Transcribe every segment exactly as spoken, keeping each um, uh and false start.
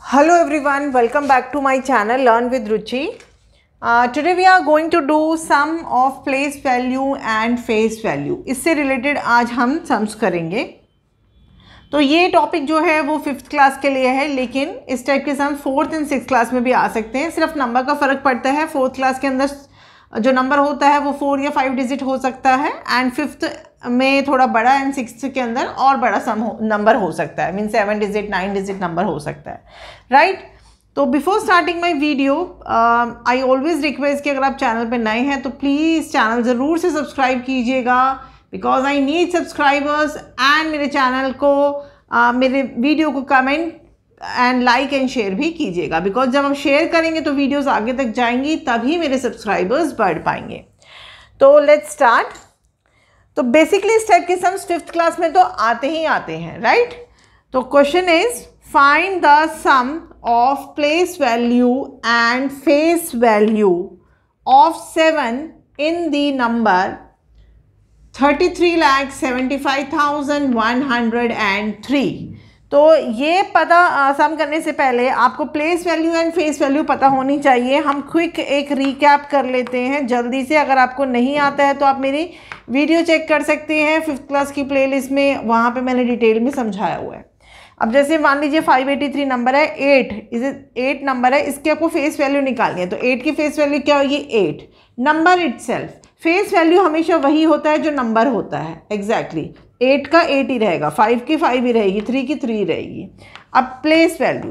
Hello everyone, welcome back to my channel Learn with Ruchi. Uh, today we are going to do sum of place value and face value. इससे related आज हम sums करेंगे. तो ये topic जो है वो फिफ्थ क्लास के लिए है, लेकिन इस टाइप के sum fourth and six class में भी आ सकते हैं. सिर्फ नंबर का फ़र्क पड़ता है. फोर्थ क्लास के अंदर जो नंबर होता है वो फोर या फाइव डिजिट हो सकता है, एंड फिफ्थ में थोड़ा बड़ा, एंड सिक्स्थ के अंदर और बड़ा सम नंबर हो सकता है. Mean seven digit nine digit number हो सकता है, राइट. तो before starting my video I always request कि अगर आप चैनल पे नए हैं तो प्लीज़ चैनल ज़रूर से सब्सक्राइब कीजिएगा, because I need subscribers. And मेरे चैनल को uh, मेरे वीडियो को comment and like and share भी कीजिएगा, बिकॉज जब हम शेयर करेंगे तो वीडियोस आगे तक जाएंगी, तभी मेरे सब्सक्राइबर्स बढ़ पाएंगे. तो लेट्स स्टार्ट. तो बेसिकली इस टाइप के सम्स फिफ्थ क्लास में तो आते ही आते हैं, राइट. तो question is find the sum of place value and face value of seven in the number thirty three lakh seventy five thousand one hundred and three. तो ये पता सम करने से पहले आपको place value and face value पता होनी चाहिए. हम क्विक एक रिकैप कर लेते हैं जल्दी से. अगर आपको नहीं आता है तो आप मेरी वीडियो चेक कर सकते हैं फिफ्थ क्लास की प्लेलिस्ट में, वहाँ पे मैंने डिटेल में समझाया हुआ है. अब जैसे मान लीजिए फाइव एटी थ्री नंबर है, एट इज एट नंबर है, इसके आपको फेस वैल्यू निकालनी है. तो एट की फेस वैल्यू क्या होगी? Eight. Number itself, face value हमेशा वही होता है जो नंबर होता है. Exactly exactly. एट का एट ही रहेगा, फाइव की फाइव ही रहेगी, थ्री की थ्री रहेगी. अब प्लेस वैल्यू,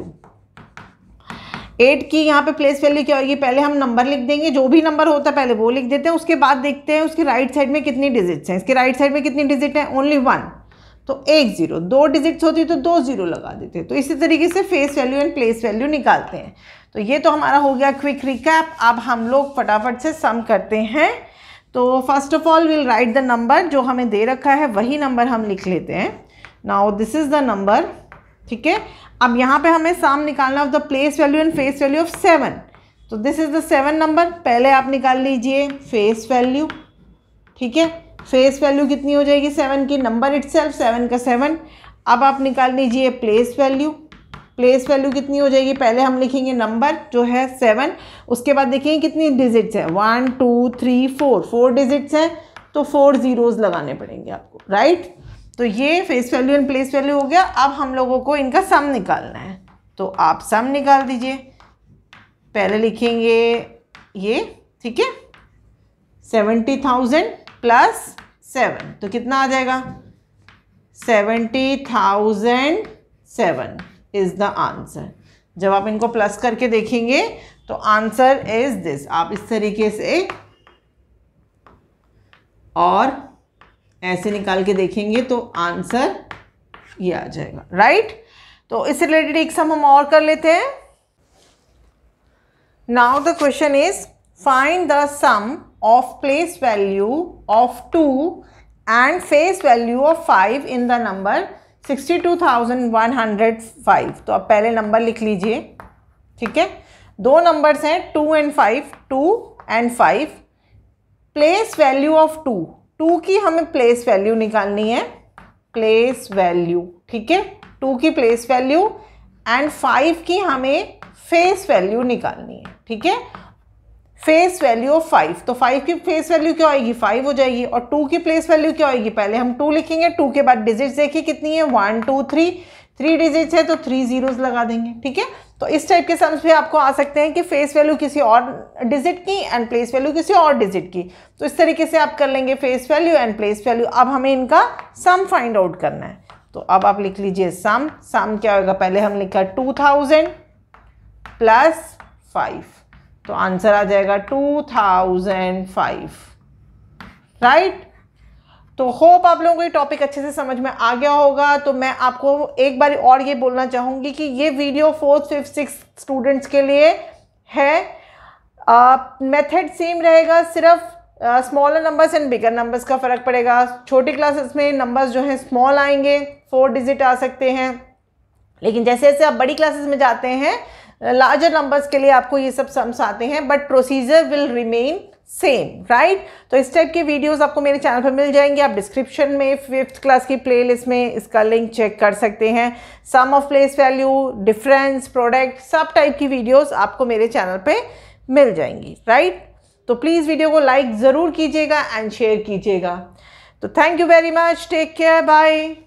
एट की यहाँ पे प्लेस वैल्यू क्या होगी? पहले हम नंबर लिख देंगे, जो भी नंबर होता है पहले वो लिख देते हैं, उसके बाद देखते हैं उसके राइट साइड में कितनी डिजिट्स हैं. इसके राइट साइड में कितनी डिजिट हैं? Only one. तो एक जीरो. दो डिजिट्स होती तो दो जीरो लगा देते. तो इसी तरीके से face value and place value निकालते हैं. तो ये तो हमारा हो गया क्विक रिकैप. अब हम लोग फटाफट से सम करते हैं. तो first of all will write the number, जो हमें दे रखा है वही नंबर हम लिख लेते हैं. Now this is the number, ठीक है. अब यहाँ पे हमें सम निकालना of the place value and face value of seven. तो this is the seven number. पहले आप निकाल लीजिए फेस वैल्यू, ठीक है. फेस वैल्यू कितनी हो जाएगी? सेवन की. नंबर इटसेल्फ सेवन का सेवन. अब आप निकाल लीजिए प्लेस वैल्यू. प्लेस वैल्यू कितनी हो जाएगी? पहले हम लिखेंगे नंबर जो है सेवन, उसके बाद देखेंगे कितनी डिजिट्स है. One two three four, four digits हैं, तो फोर जीरोज़ लगाने पड़ेंगे आपको, राइट. तो ये face value and place value हो गया. अब हम लोगों को इनका सम निकालना है. तो आप सम निकाल दीजिए. पहले लिखेंगे ये, ठीक है, सेवेंटी थाउजेंड प्लस सेवन, तो कितना आ जाएगा? Seventy thousand seven is the answer. जब आप इनको प्लस करके देखेंगे तो आंसर इज दिस. आप इस तरीके से और ऐसे निकाल के देखेंगे तो आंसर ये आ जाएगा, राइट. तो इससे रिलेटेड एक सम हम और कर लेते हैं. Now the question is find the sum of place value of two and face value of five in the number sixty two thousand one hundred five. तो अब पहले नंबर लिख लीजिए, ठीक है. दो नंबर्स हैं two and five, two and five. Place value of two, two की हमें प्लेस वैल्यू निकालनी है. प्लेस वैल्यू, ठीक है, टू की प्लेस वैल्यू, एंड फाइव की हमें फेस वैल्यू निकालनी है, ठीक है. फेस वैल्यू ऑफ फाइव, तो फाइव की फेस वैल्यू क्या आएगी? फाइव हो जाएगी. और टू की प्लेस वैल्यू क्या आएगी? पहले हम टू लिखेंगे, टू के बाद डिजिट्स देखिए कितनी है, one two three, three digits है तो थ्री जीरोस लगा देंगे, ठीक है. तो इस टाइप के सम्स भी आपको आ सकते हैं कि फेस वैल्यू किसी और डिजिट की एंड प्लेस वैल्यू किसी और डिजिट की. तो इस तरीके से आप कर लेंगे face value and place value. अब हमें इनका सम फाइंड आउट करना है. तो अब आप लिख लीजिए सम. सम क्या होगा? पहले हम लिखा टू थाउजेंड प्लस फाइव, तो आंसर आ जाएगा टू थाउजेंड फाइव, राइट. तो होप आप लोगों को ये टॉपिक अच्छे से समझ में आ गया होगा. तो मैं आपको एक बार और ये बोलना चाहूँगी कि ये video fourth fifth six students के लिए है. मेथड सेम रहेगा, सिर्फ smaller numbers and bigger numbers का फ़र्क पड़ेगा. छोटी क्लासेस में नंबर्स जो हैं स्मॉल आएंगे, फोर डिजिट आ सकते हैं, लेकिन जैसे जैसे आप बड़ी क्लासेस में जाते हैं लार्जर नंबर्स के लिए आपको ये सब सम्स आते हैं, but procedure will remain same, right. तो इस टाइप के वीडियोस आपको मेरे चैनल पर मिल जाएंगे। आप डिस्क्रिप्शन में फिफ्थ क्लास की प्लेलिस्ट में इसका लिंक चेक कर सकते हैं। Sum of place value, difference, product, सब टाइप की वीडियोस आपको मेरे चैनल पे मिल जाएंगी, राइट। तो प्लीज़ वीडियो को लाइक ज़रूर कीजिएगा एंड शेयर कीजिएगा। तो thank you very much, take care, bye.